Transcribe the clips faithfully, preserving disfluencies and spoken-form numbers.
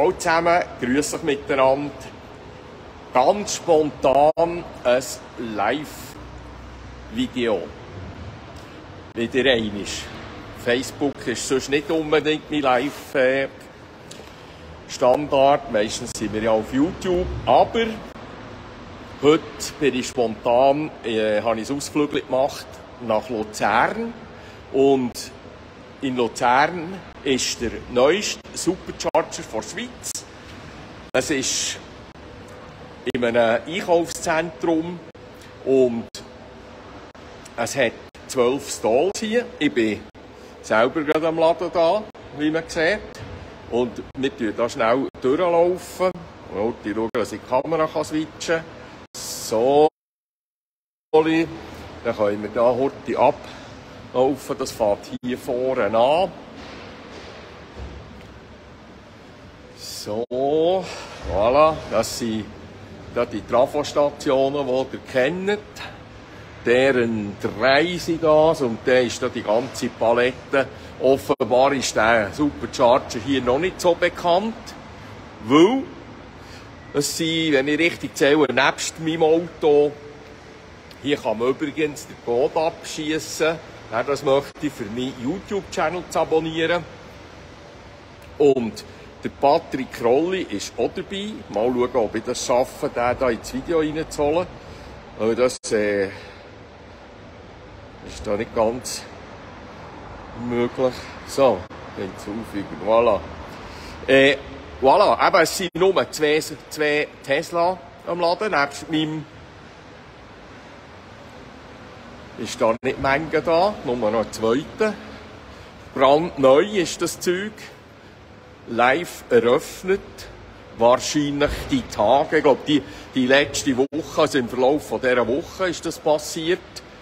Hallo zusammen, grüß euch miteinander. Ganz spontan ein Live-Video. Wieder einmal. Facebook ist sonst nicht unbedingt mein Live-Standard. Meistens sind wir ja auf YouTube. Aber heute bin ich spontan, äh, habe ich ein Ausflug gemacht nach Luzern. Und in Luzern ist der neueste Supercharger der Schweiz. Es ist in einem Einkaufszentrum und es hat zwölf Stalls hier. Ich bin selber gerade am Laden da, wie man sieht. Und wir tun da schnell durchlaufen. Und ich schaue, dass ich die Kamera switchen kann. So. Dann können wir da heute ablaufen. Das fängt hier vorne an. So, voilà. Das sind da die Trafostationen, die ihr kennt. Deren drei sind das und dann ist da die ganze Palette. Offenbar ist der Supercharger hier noch nicht so bekannt, weil es sind, wenn ich richtig zähle, nebst meinem Auto, hier kann man übrigens den Code abschießen, wer das möchte, für meinen YouTube-Channel zu abonnieren. Und der Patrick Rolli ist auch dabei. Mal schauen, ob ich das schaffe, den hier ins Video reinzuholen. Aber das äh, ist da nicht ganz möglich. So, hinzufügen. Voilà. Äh, voilà. Eben, es sind nur zwei, zwei Tesla am Laden. Nebst meinem ist da nicht Menge da. Nur noch ein zweiter. Brandneu ist das Zeug. Live eröffnet. Wahrscheinlich die Tage, ich glaube, die, die letzte Woche, also im Verlauf von dieser Woche ist das passiert.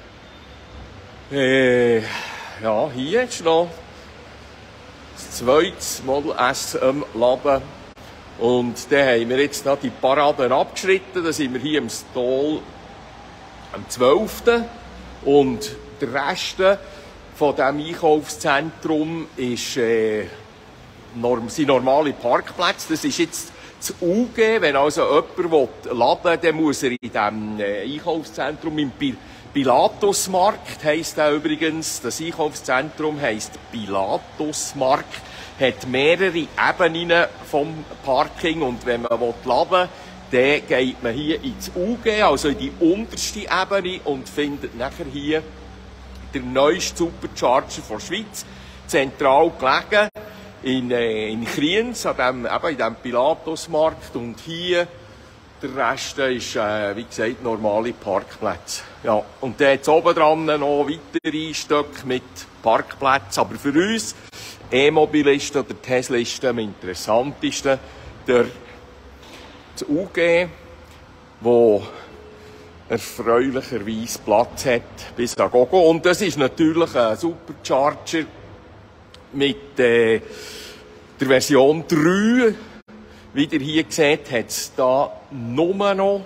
Äh, ja, hier ist noch das zweite Model S im Laden. Und dann haben wir jetzt noch die Paraden abgeschritten. Da sind wir hier im Stall am zwölften Und der Rest von diesem Einkaufszentrum ist, äh, norm, sind normale Parkplätze. Das ist jetzt das U G. Wenn also jemand laden will, dann muss er in diesem äh, Einkaufszentrum im Pi Pilatusmarkt, heisst der übrigens. Das Einkaufszentrum heisst Pilatusmarkt, hat mehrere Ebenen vom Parking. Und wenn man laden will, dann geht man hier ins U G, also in die unterste Ebene, und findet nachher hier den neuesten Supercharger der Schweiz, zentral gelegen in, äh, in Kriens, an dem, eben in diesem Pilatusmarkt. Und hier der Rest ist, äh, wie gesagt, normale Parkplätze. Ja, und dann hat es oben dran noch weitere Stücke mit Parkplätzen. Aber für uns E-Mobilisten oder Teslisten am interessantesten der das U G, wo erfreulicherweise Platz hat bis da Gogo. Und das ist natürlich ein Supercharger mit äh, der Version drei. Wie ihr hier seht, hat es da nur noch,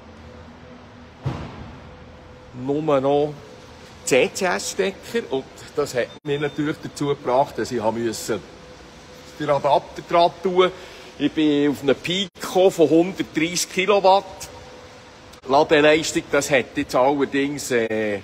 nur noch C C S-Stecker. Und das hat mich natürlich dazu gebracht, dass ich musste den Adapter dran tun. Ich bin auf einen Peak von hundertdreissig Kilowatt. Ladeleistung, das hat jetzt allerdings äh,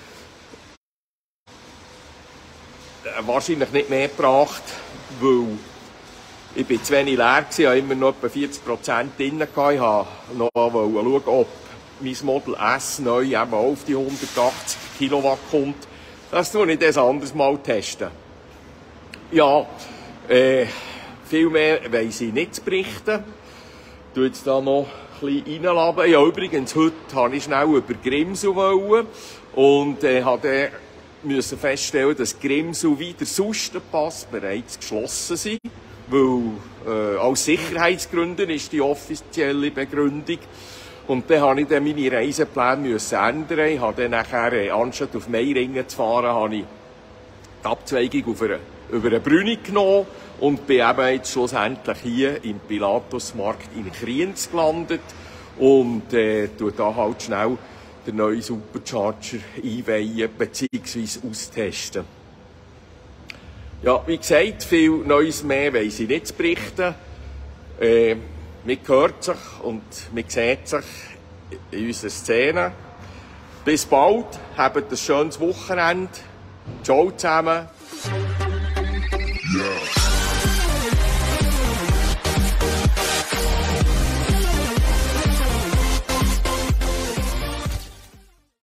wahrscheinlich nicht mehr gebracht, weil ich bin zu wenig leer war, ich hatte immer noch etwa vierzig Prozent drin. Ich wollte noch schauen, ob mein Model S neu eben auf die hundertachtzig Kilowatt kommt. Das tue ich das anderes Mal testen. Ja, äh, viel mehr weiss ich nicht zu berichten. Ich tue jetzt da noch ein bisschen reinladen. Ja, übrigens, heute wollte ich schnell über Grimsel wollen und äh, habe müssen feststellen, dass Grimsel wie der Sustenpass bereits geschlossen sind, weil äh, aus Sicherheitsgründen ist die offizielle Begründung. Und dann habe ich dann meine Reisepläne müssen ändern. Ich habe dann nachher, äh, anstatt auf Meiringen zu fahren, habe ich die Abzweigung auf eine, über eine Brüni genommen und bin eben jetzt schlussendlich hier im Pilatusmarkt in Kriens gelandet und äh, tue da halt schnell den neuen Supercharger einweihen bzw. austesten. Ja, wie gesagt, viel Neues mehr weiss ich nicht zu berichten. Äh, man hört sich und man sieht sich in unseren Szenen. Bis bald, habt ein schönes Wochenende. Ciao zusammen. Yeah.